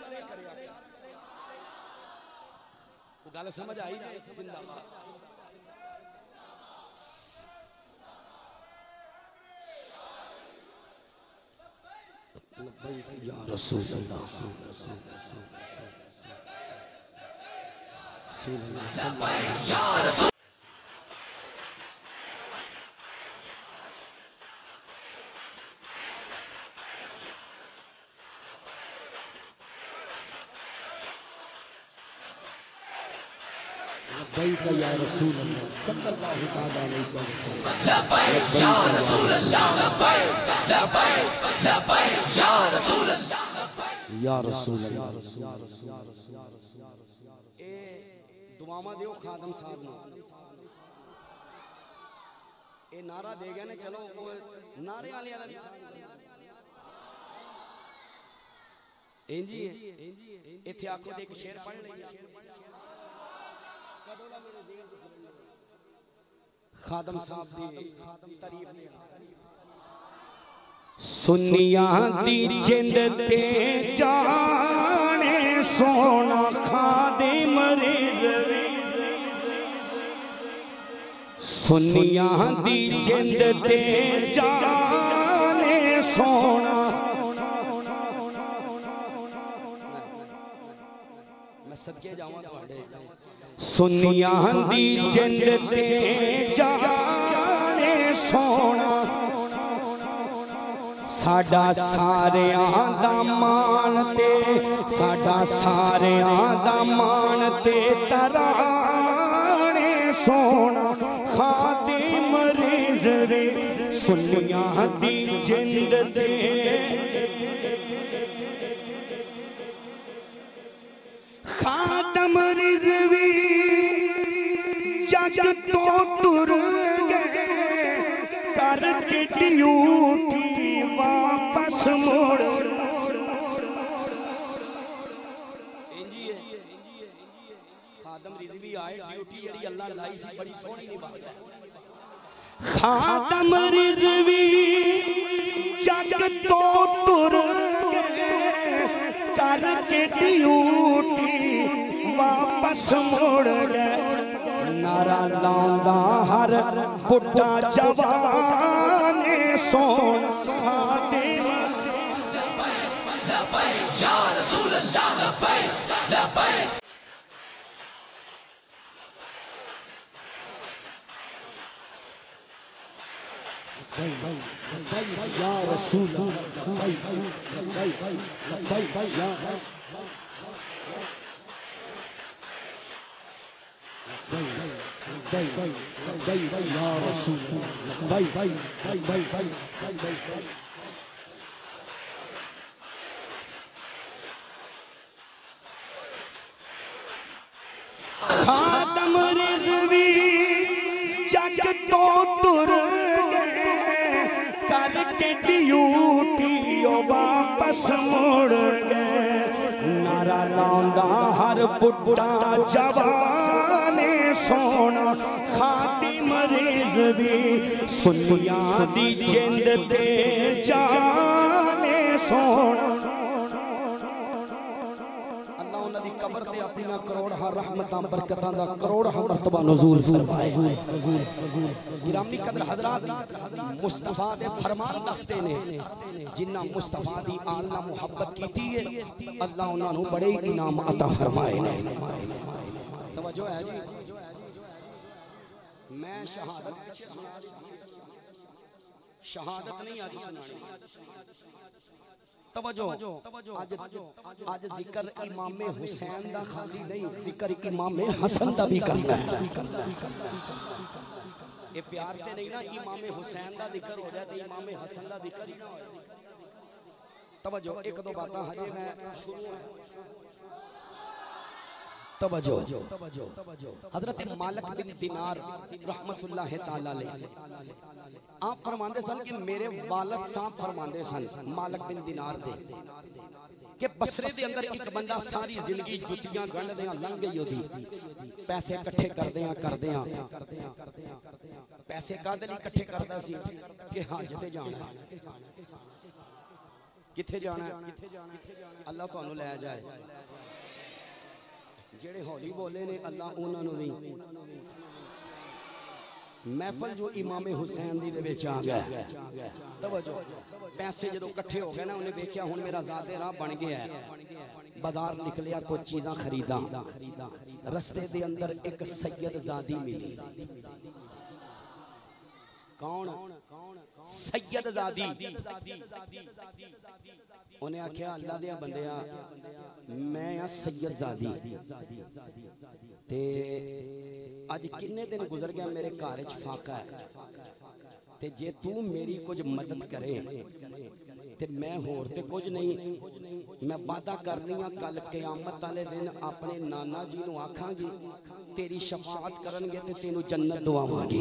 وہ گالہ سمجھ آئی جائے زندہ لبیک یا رسول اللہ لبیک یا رسول لبیک یا رسول اللہ صلی اللہ تعالیٰ علیہ وسلم لبیک یا رسول اللہ لبیک لبیک لبیک یا رسول اللہ یا رسول اللہ اے دعاواں دیو خادم صاحب نے اے نعرہ دے گئے نے چلو نعرے آلے آدھا انجی ہے ایتھے آنکھوں دے ایک شیر پڑھ لئی خادم صاحب دی تعریف نہیں سنیاں دی جند تے جانے سونا خادم رضوی سنیاں دی جند تے جانے سونا میں صدقے جاؤں سنیاں دی جند تے جانے سونا ساڑا سارے آدھا مان تے ساڈا ساریاں دا مان تے ترانے سونا خادم رضوی سنیاں دی جند دے خادم رضوی جگ تو تر گئے کر کے ڈیوٹی واپس موڑ خادم رضوی آئے ڈیوٹی جڑی اللہ لائی سی بڑی سونی نبھائی خادم رضوی جگ تو تر گئے کر کے ڈیوٹی واپس موڑ گئے نعرہ لاندہ ہر بڑھا جوان سون خادم لبیک یا رسول اللہ لبیک لبیک یا رسول اللہ یا خادم رضوی جگ تو تر گئے کر کے ڈیوٹی واپس مڑ گئے نعرہ لاندہ ہر بڑھا جوان سونا خادم رضوی سنیاں دی جند تے جانے سونا اللہ انہاں دی قبر تے اپنی کروڑا رحمتاں برکتاں دا کروڑا مرتبہ نزول فرمائے گرامی قدر حضرات مصطفیٰ دے فرمان دستے نے جنہ مصطفیٰ دی آلہ محبت کیتی ہے اللہ انہاں نو بڑے انعام عطا فرمائے نے توجہ ہے جی میں شہادت شہادت نہیں آدھی سنانی توجہ آج ذکر امام حسین دا خالی نہیں ذکر امام حسن دا بھی کرنا ہے یہ پیار تے نہیں نا امام حسین دا ذکر ہو جائے تو امام حسن دا ذکر ہی نہ ہو جائے توجہ ایک دو باتاں ہجے میں شروع ہے توجہ حضرت مالک بن دینار رحمت اللہ تعالیٰ علیہ آپ فرماندے سن کہ میرے والد صاحب فرماندے سن مالک بن دینار دے کہ بصرے دے اندر ایک بندہ ساری زندگی جتیاں گنڈ دیاں لنگ گئی ہوتی پیسے کٹھے کر دیاں کر دیاں پیسے کا دلی کٹھے کردہ سی کہ حج تے جانا ہے کتھے جانا ہے اللہ تو انہوں لے جائے جڑے ہولی بولے نے اللہ انہوں نے نہیں محفل جو امام حسین دی دے بیچ آ گیا توجہ پیسے جدو کٹھے ہو گئے نا انہیں دیکھیا ہون میرا ذات راہ بن گیا ہے بازار نکلیا کوئی چیزاں خریدا رستے دے اندر ایک سید زادی ملی کون سید زادی انہیں آکھیا اللہ دیا بندیا میں یا سید زادی تے آج کنے دن گزر گیا میرے کارج فاقہ ہے تے جے تو میری کچھ مدد کرے تے میں ہور تے کچھ نہیں میں وعدہ کرنی ہاں کل قیامت والے دن اپنے نانا جی نو آکھاں گی تیری شفاعت کرن گے تے تینوں جنت دعاواں گی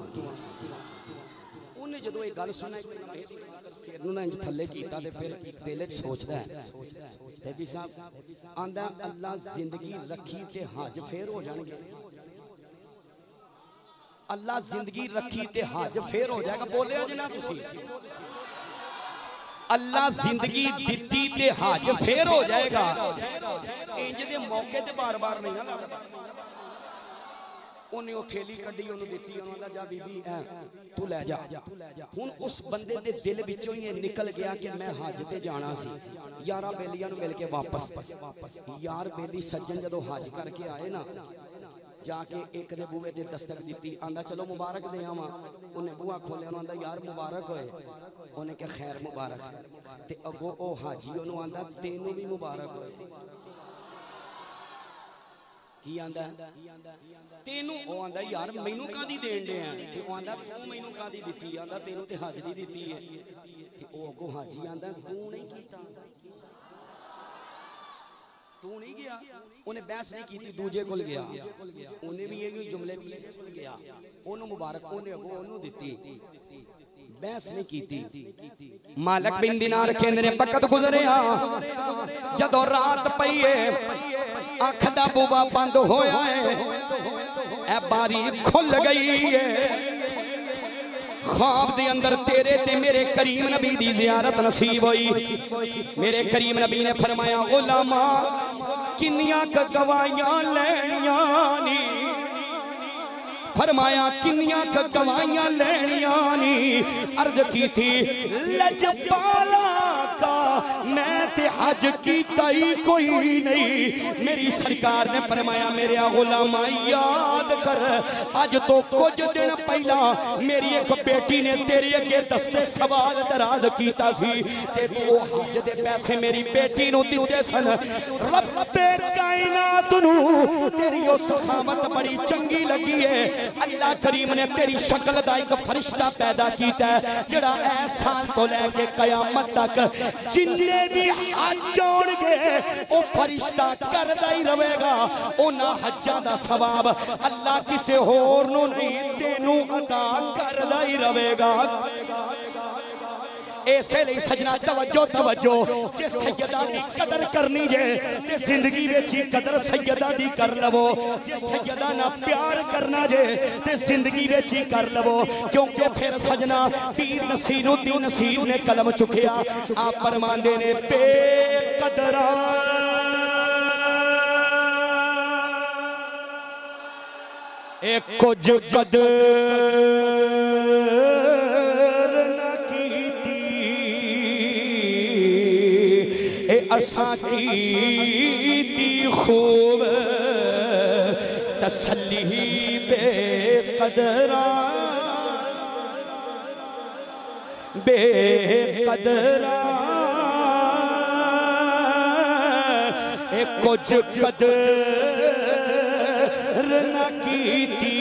انہیں جدو ایک گل سنا سیرنو نے انج تھلے کیتا تے پھر دل وچ سوچدا ہے تے بھی صاحب آندا اللہ زندگی رکھی تے حج پھر ہو جان گے اللہ زندگی رکھی تے حج پھر ہو جائے گا بولیا جنا تسی اللہ زندگی دتی تے حج پھر ہو جائے گا انج دے موقع تے بار بار نہیں نہ لگدا انہیں وہ تھیلی کڈی انہوں دیتی انہوں نے جا بی بی تو لے جا ہون اس بندے دے دل بچوں یہ نکل گیا کہ میں حج تے جانا سی یارہ بیلیاں نو مل کے واپس یار بیلی سجن جدو حج کر کے آئے نا جا کے ایک دے بوے دے دستک دیتی آندہ چلو مبارک دے آما انہیں بوہ کھولے انہوں آندہ یار مبارک ہوئے انہیں کہ خیر مبارک تے اگو او حاجی انہوں آندہ تینوں بھی مبارک ہوئے کی آندہ تینوں او آندہ یار مینوں کا دی دین دے ہیں تے او آندہ تو مینوں کا دی دیتی آندہ تینوں تے حاج دی دیتی ہے تے او اگو حاجی آندہ تو نہیں کیتا تو نہیں گیا انہیں بحث نہیں کی تھی دوجے کل گیا انہیں بھی یہ جملے بھی گیا انہوں مبارک انہیں اگو انہوں دیتی بحث نہیں کی تھی مالک بن دینار کہندے نے وقت گزرے ہاں جدو رات پئیے آنکھ دا بوبا بند ہویا ہے اے باری کھل گئی ہے خواب دے اندر تیرے تے میرے کریم نبی دی زیارت نصیب ہوئی میرے کریم نبی نے فرمایا غلامہ کنیاں کا گوائیاں لینیاں نی فرمایا کنیاں کا گوائیاں لینیاں نی عرض کی تھی لجپالا کا میں تے حج کی تائی کوئی نہیں میری سرکار نے فرمایا میرے غلامہ یاد کر آج تو کچھ دن پہلا میری ایک بیٹی نے تیری اگے دستے سوال دراز کیتا سی تے تو حج دے پیسے میری بیٹی نو دیتے سن رب کائنات نو تیری اس خامت بڑی چنگی لگی ہے اللہ کریم نے تیری شکل دا ایک فرشتہ پیدا کیتا ہے جڑا اے سال تو لے کے قیامت تک جننے بھی حج جوڑ گے او فرشتہ کردہ ہی روے گا او نہ حجاں دا ثواب اللہ کسے ہور نو نہیں تینوں عطا کردہ ہی روے گا ایسے لئے سجنہ توجہ توجہ جے سیدہ دی قدر کرنی جے تے زندگی بیچی قدر سیدہ دی کر لو جے سیدہ نہ پیار کرنا جے تے زندگی بیچی کر لو کیونکہ پھر سجنہ پیر نصیر الدین نصیر نے کلم چکیا آپ فرماندے نے بے قدران ایک کچھ قدر اساں کی دی خوب تسلی بے قدران بے قدران اے کچھ قدر نہ کیتی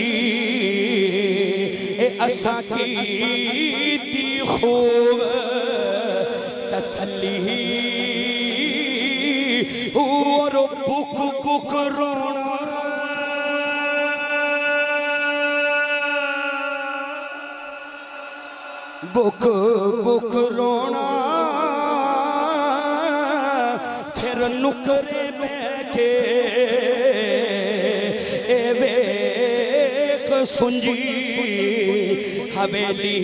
اے اساں کی دی خوب تسلی اور بک بک رونا بک بک رونا پھر نکرے میں کے اے ویخ سنجی حویلی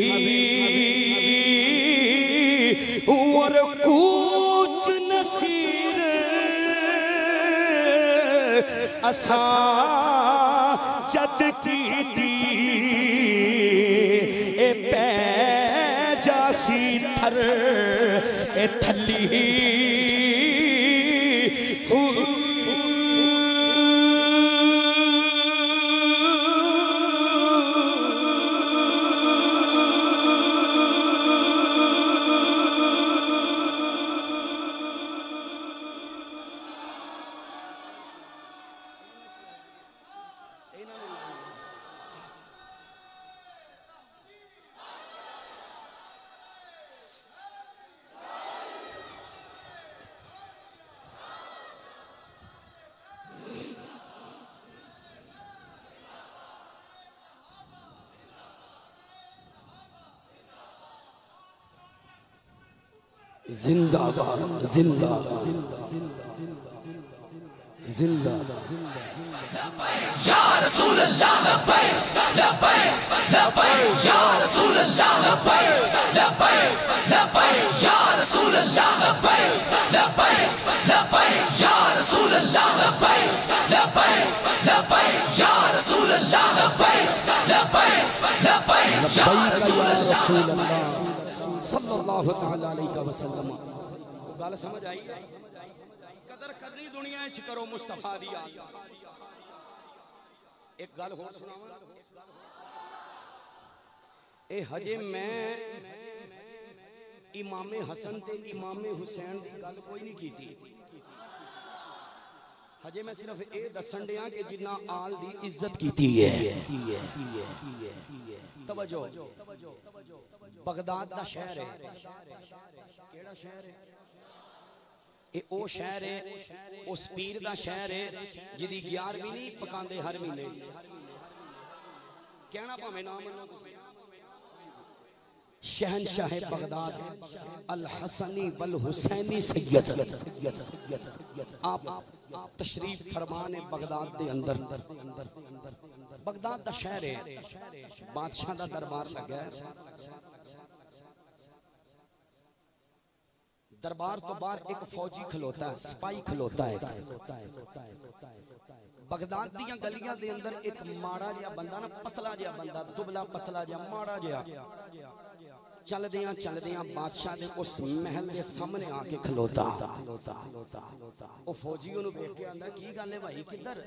اور کوچ نصیر اساں جد کی دی اے پہ جاسی تھر اے تھلی زندہ باد زندہ زندہ لبیک یا رسول اللہ لبیک لبیک لبیک یا رسول اللہ لبیک لبیک لبیک یا رسول اللہ لبیک لبیک لبیک یا رسول اللہ لبیک لبیک لبیک یا رسول اللہ لبیک لبیک لبیک یا رسول اللہ صلی اللہ تعالی علیہ وسلم گال سمجھ آئی قدر کرنی دنیا اچھ کرو مصطفیٰ دیا ایک گل ہو سناواں اے ہجے میں امام حسن تے امام حسین دی گل کوئی نہیں کیتی ہجے میں صرف اے دسن دیاں کہ جنہ آل دی عزت کیتی ہے توجہ بغداد دا شہر ہے کیڑا شہر ہے اے او شہر ہے اس پیر دا شہر ہے جدی گیارہویں نہیں پکاندے ہر مہینے کہنا پاویں نام شہنشاہ بغداد الحسنی والحسینی سید آپ تشریف فرمان Baghdad they another Baghdad the شہر ہے بادشاہ دا دربار لگا ہے دربار تو باہر ایک فوجی کھلوتا ہے سپاہی کھلوتا ہے بغداد دیاں گلیاں دے اندر ایک ماڑا جیا بندہ نا پتلا جیا بندہ دبلا پتلا جیا ماڑا جیا چل دیاں چل دیاں بادشاہ دے اس محل دے سامنے آ کے کھلوتا او فوجی انہوں بیٹھ کے آندہ کی گالے بھائی کدھر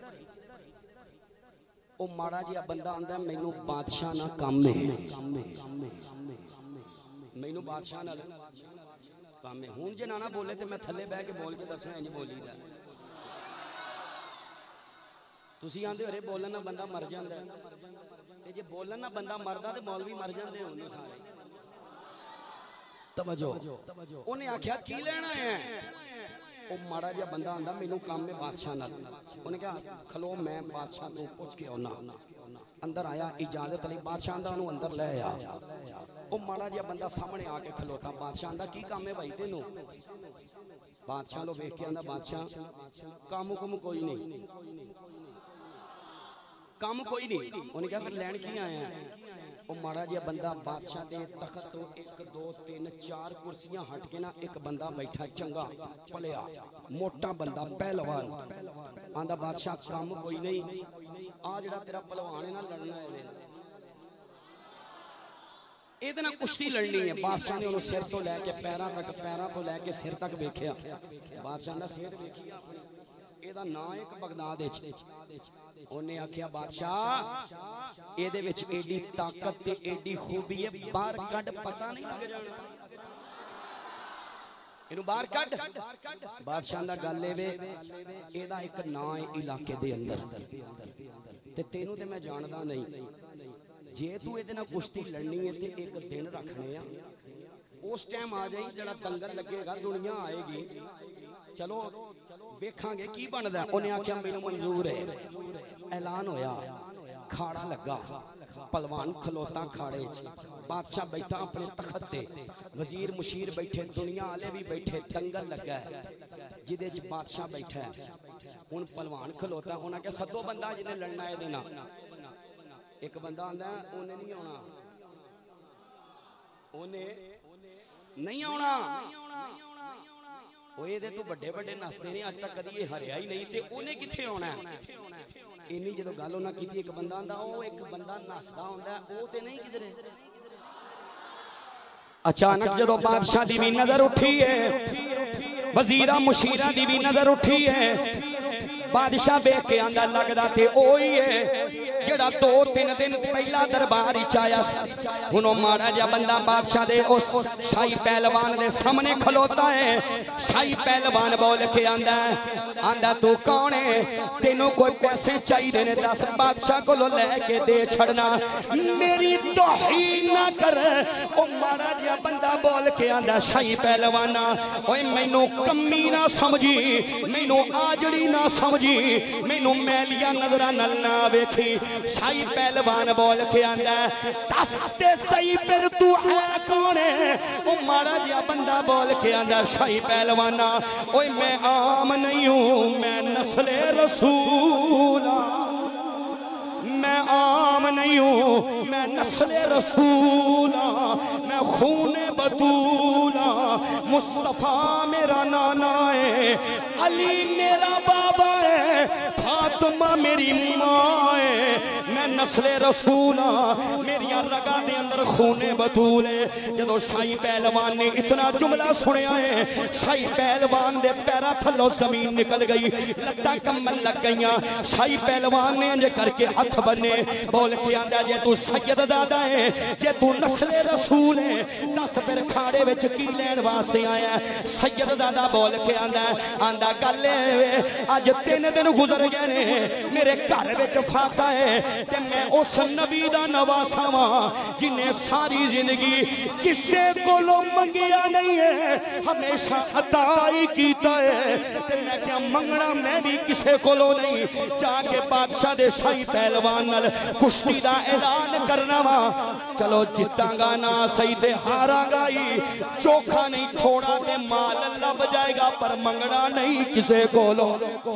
او ماڑا جیا بندہ آندہ مینو بادشاہ نہ کام میں مینو بادشاہ نہ کام میں ہون جے نانا بولے تے میں تھلے بہ کے بول کے دس رہے ہیں بولی دا تسی آندے ارے بولنا بندہ مر جاندہ ہے تے جے بولنا بندہ مردہ تے مولوی مر جاندے ہوں سارے توجہ انہیں آکھیا کی لینا ہے او ماڑا جا بندہ آندہ مینوں کام میں بادشاہ نہ انہیں کہا کھلو میں بادشاہ تو پوچھ کے ہونا اندر آیا اجازت علی بادشاہ آندہ انہوں اندر لے آیا او ماڑا جا بندہ سامنے آ کے کھلوتا بادشاہ آندہ کی کام ہے بھائی تینوں بادشاہ لو بیٹھ کے آندہ بادشاہ کاموں کم کوئی نہیں کام کوئی نہیں انہیں کہا پھر لین کی آئے ہیں او ماڑا جیا بندہ بادشاہ دے تخت تو ایک دو تین چار کرسیاں ہٹ کے نا ایک بندہ بیٹھا چنگا پلیا موٹا بندہ پہلوان آندہ بادشاہ کام کوئی نہیں آج جڑا تیرا پلوانے نہ لڑنا ہے ایدنا کشتی لڑنی ہے بادشاہ نے انہوں سر تو لے کے پیران تک پیران تو لے کے سر تک بیکھیا بادشاہ نے سر بیکھیا ایدہ نا ایک بغداد ہے انہیں آکھیا بادشاہ ایدے وچ ایڈی طاقت تے ایڈی خوبی ہے بار کڈ پتہ نہیں لگ جانا انہوں بار کڈ بادشاہ دا گالے وے ایدہ ایک نائے علاقے دے اندر تے تینوں تے میں جاندہ نہیں جے تو ایدے نا کشتی لڑنی ہے تے ایک دن رکھنے ہیں اس ٹائم آ جائیں جڑا دنگل لگے گا دنیا آئے گی چلو بیکھاں گے کی بند ہے انہیں آکھیا میں منظور ہے اعلان ہویا کھاڑا لگا پلوان کھلوتا کھاڑے بادشاہ بیٹھا اپنے تخت تے وزیر مشیر بیٹھے دنیا آلے بھی بیٹھے دنگل لگا ہے جدے چ بادشاہ بیٹھا ہے ان پلوان کھلوتا انہاں کہ سدو بندہ جنہیں لڑنا ہے دینا ایک بندہ آندہ ہے انہیں نہیں ہونا انہیں نہیں ہونا وہ یہ دے تو بڑے بڑے نستے نہیں آج تک کدی یہ ہریا ہی نہیں تے انہیں کتھے ہونا ہے انہی جدو گالو نہ کی تھی ایک بندہ آندہ وہ ایک بندہ نستا ہوندہ ہے وہ تے نہیں کدھرے اچانک جدو بادشاہ دی بھی نظر اٹھی ہے وزیرہ مشیرہ دی بھی نظر اٹھی ہے بادشاہ بے کے آندہ لگ دا تے اوئی ہے جڑا دو تین دن پہلا درباری چایا انہوں مارا جا بندہ بادشاہ دے اس شاہی پہلوان دے سامنے کھلوتا ہے شاہی پہلوان بول کے آندہ ہے آندہ تو کون ہے تینوں کوئی پیسے چاہی دینے دس بادشاہ کو لو لے کے دے چھڑنا میری توہین نہ کر او مارا جا بندہ بول کے آندہ شاہی پہلوانا اوہ مینوں کمی نہ سمجھی مینوں آجڑی نہ سمجھی مینوں میلیا نظرہ نلنا بیکھی شاہی پہلوان بول کے آندہ ہے دستے صحیح پر تو ہے کونے او مارا جیا بندہ بول کے آندہ شاہی پہلوانا اوہ میں عام نہیں ہوں میں نسل رسولہ میں عام نہیں ہوں میں نسل رسولہ میں خون بطولہ مصطفیٰ میرا نانا ہے علی میرا بابا ہے فاطمہ میری ماں ہے میں نسل رسول میری رگا دے اندر خون بطول ہے. جدو شاہی پہلوان نے اتنا جملہ سنیا ہے شاہی پہلوان دے پیرا تھلو زمین نکل گئی لگتا کمل لگ گئیاں. شاہی پہلوان نے انجے کر کے ہاتھ بنے بول کے آندہ جے تو سید دادا ہے جے تو نسل رسول ہے دس پھر کھاڑے وچ کی لین واسطے آیا ہے. سید دادا بول کے آندہ آندہ گلے آج تین دن گزر گئے نے میرے گھر وچ فاقہ ہے تے میں اس نبی دا نواسا ماں جنہیں ساری زندگی کسے کو لو منگیا نہیں ہے ہمیشہ عطا ہی کیتا ہے تے میں کیا منگنا میں بھی کسے کو لو نہیں. جا کے بادشاہ دے شاہی پہلوان نال کشتی دا اعلان کرنا ماں چلو جتاں گا نا صحیح تے ہاراں گا ہی چوکھا نہیں تھوڑا تے مال لب جائے گا پر منگنا نہیں کسے کو لو.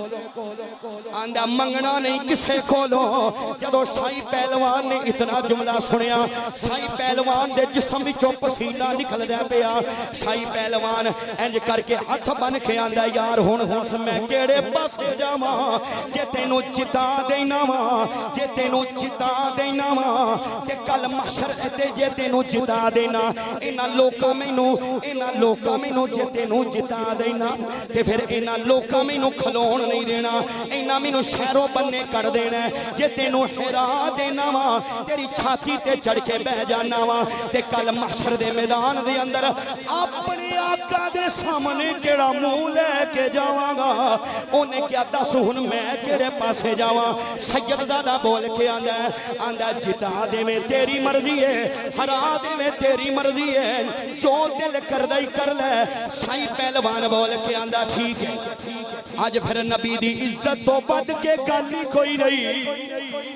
آندہ منگنا نہیں کسے کو لو. جدو شاہی پہلوان نے اتنا جملہ سنیا شاہی پہلوان دے جسم وچوں پسینہ نکل دے پیا. شاہی پہلوان انج کر کے ہاتھ بن کے آندہ یار ہن ہس میں کیڑے پاسے جاواں جے تینوں جتا دینا وا جے تینوں جتا دینا وا تے کل محشر تے جے تینوں جتا دینا انہاں لوکاں مینوں انہاں لوکاں مینوں جے تینوں جتا دینا تے پھر انہاں لوکاں مینوں کھلون نہیں دینا انہاں مینوں شہروں بننے کر دینا جے تینوں ہرا دینا وا تیری چھاتی تے چڑھ کے بہ جانا وا تے کل محشر دے میدان دے اندر اپنے آقا دے سامنے جڑا منہ لے کے جاواں گا اونے کیا دس ہن میں کیڑے پاسے جاواں. سید زادہ بول کے آندہ آندہ جتا دے میں تیری مرضی ہے ہرا دے میں تیری مرضی ہے جو دل کر دائی کر لے. شاہی پہلوان بول کے آندہ ٹھیک ہے. آج پھر نبی دی عزت تو بد کے گالی کوئی نہیں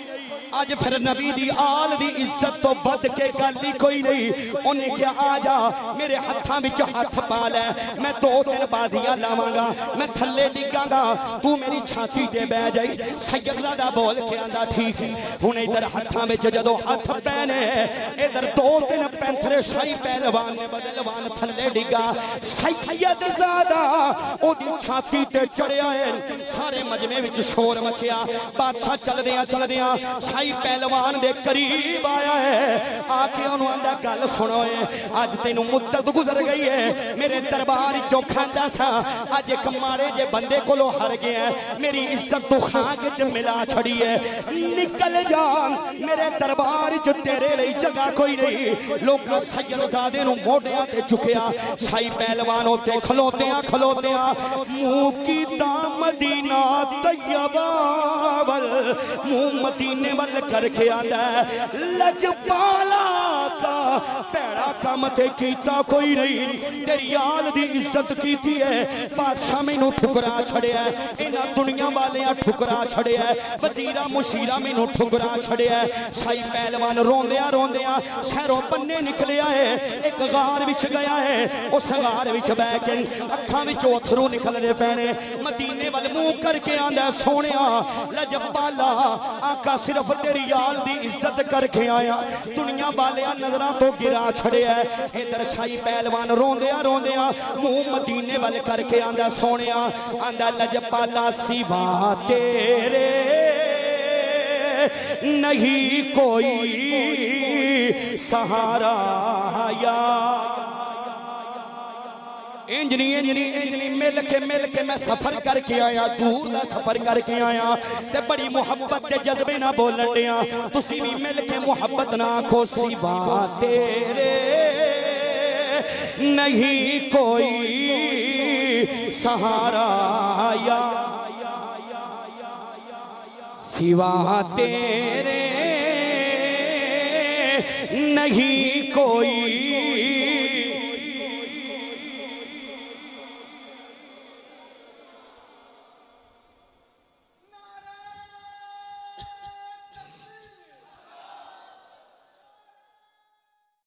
آج پھر نبی دی آل دی عزت تو بد کے گالی کوئی نہیں. انہیں کیا آجا میرے ہتھاں بچ ہاتھ پالے میں دو تین بادیاں لاواں گا میں تھلے ڈگاں گا تو میری چھاتی دے بہ جائی. سید زادہ بول کے آندہ ٹھیک ہے. انہیں ادھر ہتھاں بچ جدو ہاتھ پہنے ادھر دو تین پینتھرے شاہی پہلوان نے بدلوان تھلے ڈگا. سید زادہ او دی چھاتی تے چڑھیا ہے سارے مجمع وچ شور مچیا. بادشاہ چل دیاں چل دیاں شاہی پہلوان دے قریب آیا ہے آکے انہوں اندہ گل سنوئے آج تینوں مدت گزر گئی ہے میرے دربار جو کھاندا سا آج ایک مارے جے بندے کو لو ہر گئے ہیں میری عزت تو خاک جو ملا چھڑی ہے نکل جا میرے دربار جو تیرے لئی جگہ کوئی نہیں. لوگ سید زادے نو موڑیاں تے چکیا شاہی پہلوانوں تے کھلوتیاں کھلوتیاں منہ کی تا مدینہ طیبہ ول منہ مدینے ول کر کے آندہ ہے لجپالا کا پیڑا کام تے کیتا کوئی نہیں تیری آل دی عزت کیتی ہے. بادشاہ میں نو ٹھکرا چھڑے ہے انہاں دنیا والیاں ٹھکرا چھڑے ہے وزیرہ مشیرہ میں نو ٹھکرا چھڑے ہے. شاہی پہلوان روندیاں روندیاں شہروں بننے نکلیا ہے ایک غار وچ گیا ہے اس غار وچ بہ کے اکھاں وچ اتھرو نکل دے پینے مدینے وال منہ کر کے آندا سونیا لجپالا آقا صرف تیری آل دی عزت کر کے آیا دنیا والیاں نظرہ تو گرا چھڑے ہے. ادھر شاہی پہلوان روندیاں روندیاں منہ مدینے وال کر کے آندا سونیا آندا لجپالا سوا تیرے نہیں کوئی سہارا یا انجنی انجنی انجنی مل کے مل کے میں سفر کر کے آیا دور دا سفر کر کے آیا تے بڑی محبت تے جذبے نہ بولن دیاں تسی بھی مل کے محبت نہ کھو سوا تیرے نہیں کوئی سہارا یا سوا تیرے نہیں کوئی